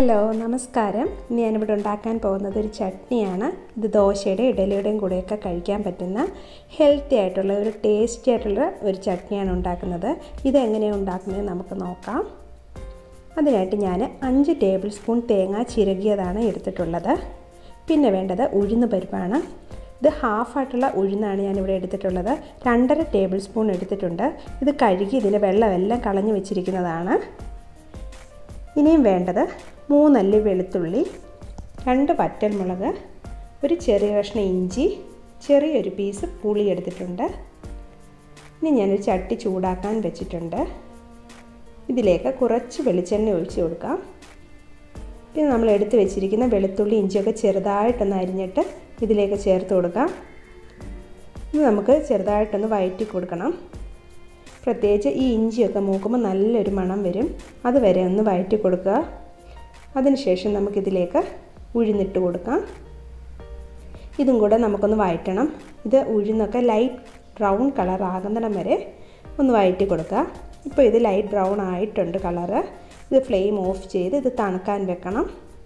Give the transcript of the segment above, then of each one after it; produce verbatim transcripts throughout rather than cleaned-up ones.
Hello നമസ്കാരം. ഇന്ന് ഞാനിവിടെ ഉണ്ടാക്കാൻ പോകുന്നത് ഒരു ചട്നിയാണ്. ഇത് ദോശയുടെ ഇഡലിയുടെയും കൂടെയൊക്കെ കഴിക്കാൻ പറ്റുന്ന ഹെൽത്തി ആയിട്ടുള്ള ഒരു ടേസ്റ്റി ആയിട്ടുള്ള ഒരു ചട്നിയാണ് ഉണ്ടാക്കുന്നത്. ഇതെങ്ങനെയാണ് ഉണ്ടാക്കുന്നത് നമുക്ക് നോക്കാം. അതിനായിട്ട് ഞാൻ അഞ്ച് ടേബിൾ സ്പൂൺ തേങ്ങ ചിരകിയതാണ് എടുത്തിട്ടുള്ളത്. പിന്നെ വേണ്ടത് ഉഴുന്ന് പരിപ്പാണ്. ഇത് ഹാഫായിട്ടുള്ള ഉഴുന്നാണ് ഞാനിവിടെ എടുത്തിട്ടുള്ളത്. രണ്ടര ടേബിൾ സ്പൂൺ എടുത്തിട്ടുണ്ട്. ഇത് കഴുകി ഇതിൻ്റെ വെള്ളമെല്ലാം കളഞ്ഞു വെച്ചിരിക്കുന്നതാണ്. ഇനിയും വേണ്ടത് മൂന്നല്ലി വെളുത്തുള്ളി, രണ്ട് വറ്റൽമുളക്, ഒരു ചെറിയ കഷ്ണം ഇഞ്ചി, ചെറിയൊരു പീസ് പുളി എടുത്തിട്ടുണ്ട്. ഇനി ഞാനൊരു ചട്ടി ചൂടാക്കാൻ വെച്ചിട്ടുണ്ട്. ഇതിലേക്ക് കുറച്ച് വെളിച്ചെണ്ണ ഒഴിച്ച് കൊടുക്കാം. പിന്നെ നമ്മൾ എടുത്ത് വെച്ചിരിക്കുന്ന വെളുത്തുള്ളി ഇഞ്ചിയൊക്കെ ചെറുതായിട്ടൊന്ന് അരിഞ്ഞിട്ട് ഇതിലേക്ക് ചേർത്ത് കൊടുക്കാം. ഇത് നമുക്ക് ചെറുതായിട്ടൊന്ന് വഴറ്റി കൊടുക്കണം. പ്രത്യേകിച്ച് ഈ ഇഞ്ചിയൊക്കെ മൂക്കുമ്പോൾ നല്ലൊരു മണം വരും. അതുവരെ ഒന്ന് വഴറ്റി കൊടുക്കുക. അതിനുശേഷം നമുക്കിതിലേക്ക് ഉഴുന്നിട്ട് കൊടുക്കാം. ഇതും കൂടെ നമുക്കൊന്ന് വഴറ്റണം. ഇത് ഉഴുന്നൊക്കെ ലൈറ്റ് ബ്രൗൺ കളർ ആകുന്നിടം വരെ ഒന്ന് വഴറ്റി കൊടുക്കുക. ഇപ്പോൾ ഇത് ലൈറ്റ് ബ്രൗൺ ആയിട്ടുണ്ട് കളറ്. ഇത് ഫ്ലെയിം ഓഫ് ചെയ്ത് ഇത് തണുക്കാൻ വെക്കണം.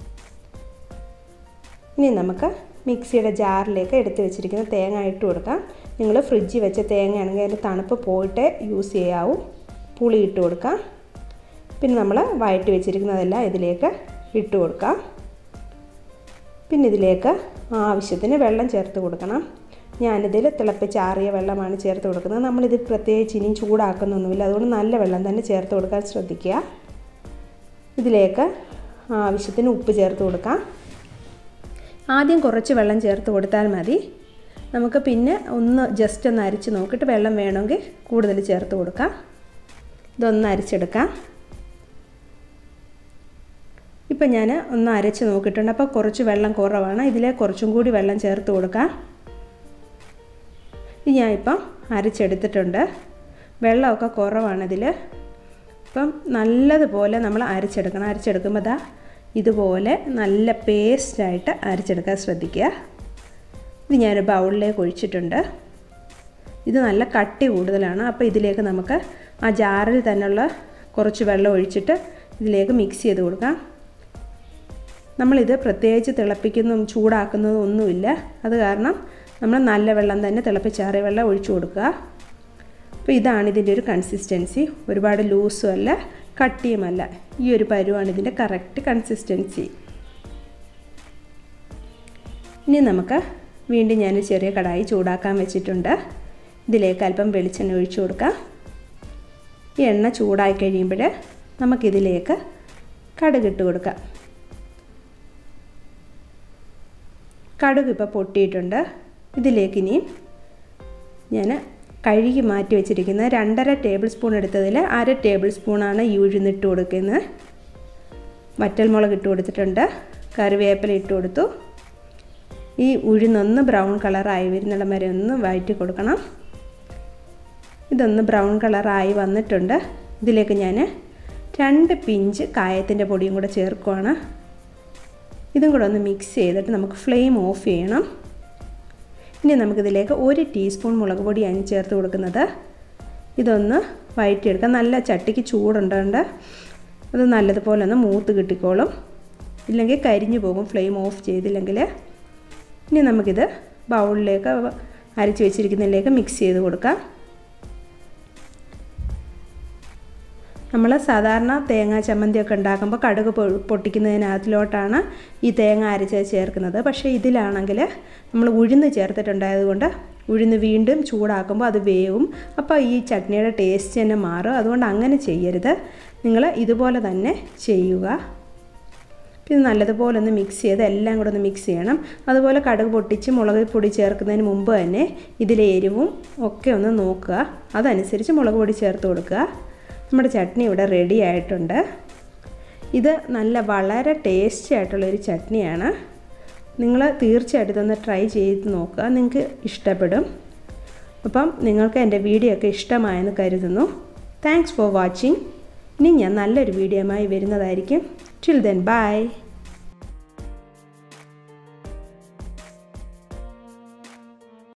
ഇനി നമുക്ക് മിക്സിയുടെ ജാറിലേക്ക് എടുത്ത് വെച്ചിരിക്കുന്ന തേങ്ങ ഇട്ട് കൊടുക്കാം. നിങ്ങൾ ഫ്രിഡ്ജിൽ വെച്ച തേങ്ങയാണെങ്കിൽ അതിൻ്റെ തണുപ്പ് പോയിട്ട് യൂസ് ചെയ്യാവൂ. പുളി ഇട്ട് കൊടുക്കാം. പിന്നെ നമ്മൾ വഴറ്റി വെച്ചിരിക്കുന്നതെല്ലാം ഇതിലേക്ക് ഇട്ട് കൊടുക്കാം. പിന്നെ ഇതിലേക്ക് ആവശ്യത്തിന് വെള്ളം ചേർത്ത് കൊടുക്കണം. ഞാനിതിൽ തിളപ്പിച്ചാറിയ വെള്ളമാണ് ചേർത്ത് കൊടുക്കുന്നത്. നമ്മളിത് പ്രത്യേകിച്ച് ഇനിയും ചൂടാക്കുന്നൊന്നുമില്ല. അതുകൊണ്ട് നല്ല വെള്ളം തന്നെ ചേർത്ത് കൊടുക്കാൻ ശ്രദ്ധിക്കുക. ഇതിലേക്ക് ആവശ്യത്തിന് ഉപ്പ് ചേർത്ത് കൊടുക്കാം. ആദ്യം കുറച്ച് വെള്ളം ചേർത്ത് കൊടുത്താൽ മതി. നമുക്ക് പിന്നെ ഒന്ന് ജസ്റ്റ് ഒന്ന് അരിച്ച് നോക്കിയിട്ട് വെള്ളം വേണമെങ്കിൽ കൂടുതൽ ചേർത്ത് കൊടുക്കാം. ഇതൊന്ന് അരിച്ചെടുക്കാം. ഇപ്പം ഞാൻ ഒന്ന് അരച്ച് നോക്കിയിട്ടുണ്ട്. അപ്പോൾ കുറച്ച് വെള്ളം കുറവാണ്. ഇതിലെ കുറച്ചും കൂടി വെള്ളം ചേർത്ത് കൊടുക്കാം. ഇത് ഞാനിപ്പം അരച്ചെടുത്തിട്ടുണ്ട്. വെള്ളമൊക്കെ കുറവാണ് ഇതിൽ. ഇപ്പം നല്ലതുപോലെ നമ്മൾ അരച്ചെടുക്കണം. അരച്ചെടുക്കുമ്പോൾ ദാ ഇതുപോലെ നല്ല പേസ്റ്റായിട്ട് അരച്ചെടുക്കാൻ ശ്രദ്ധിക്കുക. ഇത് ഞാനൊരു ബൗളിലേക്ക് ഒഴിച്ചിട്ടുണ്ട്. ഇത് നല്ല കട്ടി കൂടുതലാണ്. അപ്പോൾ ഇതിലേക്ക് നമുക്ക് ആ ജാറിൽ തന്നെയുള്ള കുറച്ച് വെള്ളം ഒഴിച്ചിട്ട് ഇതിലേക്ക് മിക്സ് ചെയ്ത് കൊടുക്കാം. നമ്മളിത് പ്രത്യേകിച്ച് തിളപ്പിക്കുന്നതും ചൂടാക്കുന്നതും ഒന്നുമില്ല. അത് കാരണം നമ്മൾ നല്ല വെള്ളം തന്നെ തിളപ്പിച്ചാറിയ വെള്ളം ഒഴിച്ചു കൊടുക്കുക. അപ്പോൾ ഇതാണ് ഇതിൻ്റെ ഒരു കൺസിസ്റ്റൻസി. ഒരുപാട് ലൂസും അല്ല കട്ടിയുമല്ല. ഈ ഒരു പരുവാണ് ഇതിൻ്റെ കറക്റ്റ് കൺസിസ്റ്റൻസി. ഇനി നമുക്ക് വീണ്ടും ഞാൻ ചെറിയ കടായി ചൂടാക്കാൻ വെച്ചിട്ടുണ്ട്. ഇതിലേക്ക് അല്പം വെളിച്ചെണ്ണ ഒഴിച്ചു കൊടുക്കാം. ഈ എണ്ണ ചൂടായി കഴിയുമ്പോൾ നമുക്കിതിലേക്ക് കടുകിട്ട് കൊടുക്കാം. കടുക് ഇപ്പോൾ പൊട്ടിയിട്ടുണ്ട്. ഇതിലേക്ക് ഇനിയും ഞാൻ കഴുകി മാറ്റി വെച്ചിരിക്കുന്ന രണ്ടര ടേബിൾ സ്പൂൺ എടുത്തതിൽ അര ടേബിൾ സ്പൂണാണ് ഈ ഉഴുന്നിട്ട് കൊടുക്കുന്നത്. വറ്റൽമുളക് ഇട്ട് കൊടുത്തിട്ടുണ്ട്. കറിവേപ്പില ഇട്ട് കൊടുത്തു. ഈ ഉഴുന്നൊന്ന് ബ്രൗൺ കളറായി വരുന്നിടം വരെ ഒന്ന് വഴറ്റി കൊടുക്കണം. ഇതൊന്ന് ബ്രൗൺ കളറായി വന്നിട്ടുണ്ട്. ഇതിലേക്ക് ഞാൻ രണ്ട് പിഞ്ച് കായത്തിൻ്റെ പൊടിയും കൂടെ ചേർക്കുകയാണ്. ഇതും കൂടെ ഒന്ന് മിക്സ് ചെയ്തിട്ട് നമുക്ക് ഫ്ലെയിം ഓഫ് ചെയ്യണം. ഇനി നമുക്കിതിലേക്ക് ഒരു ടീസ്പൂൺ മുളക് പൊടിയാണ് ചേർത്ത് കൊടുക്കുന്നത്. ഇതൊന്ന് വഴറ്റിയെടുക്കാം. നല്ല ചട്ടിക്ക് ചൂടുണ്ടുണ്ട്. അത് നല്ലതുപോലെ ഒന്ന് മൂത്ത് കിട്ടിക്കോളും. ഇല്ലെങ്കിൽ കരിഞ്ഞു പോകും ഫ്ലെയിം ഓഫ് ചെയ്തില്ലെങ്കിൽ. ഇനി നമുക്കിത് ബൗളിലേക്ക് അരച്ച് വെച്ചിരിക്കുന്നതിലേക്ക് മിക്സ് ചെയ്ത് കൊടുക്കാം. നമ്മൾ സാധാരണ തേങ്ങ ചമ്മന്തിയൊക്കെ ഉണ്ടാക്കുമ്പോൾ കടുക് പൊട്ടിക്കുന്നതിനകത്തിലോട്ടാണ് ഈ തേങ്ങ അരച്ച് ചേർക്കുന്നത്. പക്ഷേ ഇതിലാണെങ്കിൽ നമ്മൾ ഉഴുന്ന് ചേർത്തിട്ടുണ്ടായതുകൊണ്ട് ഉഴുന്ന് വീണ്ടും ചൂടാക്കുമ്പോൾ അത് വേവും. അപ്പോൾ ഈ ചട്നിയുടെ ടേസ്റ്റ് തന്നെ മാറും. അതുകൊണ്ട് അങ്ങനെ ചെയ്യരുത്. നിങ്ങൾ ഇതുപോലെ തന്നെ ചെയ്യുക. പിന്നെ നല്ലതുപോലെ ഒന്ന് മിക്സ് ചെയ്ത് എല്ലാം കൂടെ ഒന്ന് മിക്സ് ചെയ്യണം. അതുപോലെ കടുക് പൊട്ടിച്ച് മുളക് പൊടി ചേർക്കുന്നതിന് മുമ്പ് തന്നെ ഇതിലെ എരിവും ഒക്കെ ഒന്ന് നോക്കുക. അതനുസരിച്ച് മുളക് പൊടി ചേർത്ത് കൊടുക്കുക. നമ്മുടെ ചട്നി ഇവിടെ റെഡി ആയിട്ടുണ്ട്. ഇത് നല്ല വളരെ ടേസ്റ്റി ആയിട്ടുള്ളൊരു ചട്നിയാണ്. നിങ്ങൾ തീർച്ചയായിട്ടും ഇതൊന്ന് ട്രൈ ചെയ്ത് നോക്കുക. നിങ്ങൾക്ക് ഇഷ്ടപ്പെടും. അപ്പം നിങ്ങൾക്ക് എൻ്റെ വീഡിയോ ഒക്കെ ഇഷ്ടമായെന്ന് കരുതുന്നു. Thanks for watching. ഇനി ഞാൻ നല്ലൊരു വീഡിയോയുമായി വരുന്നതായിരിക്കും. Till then by.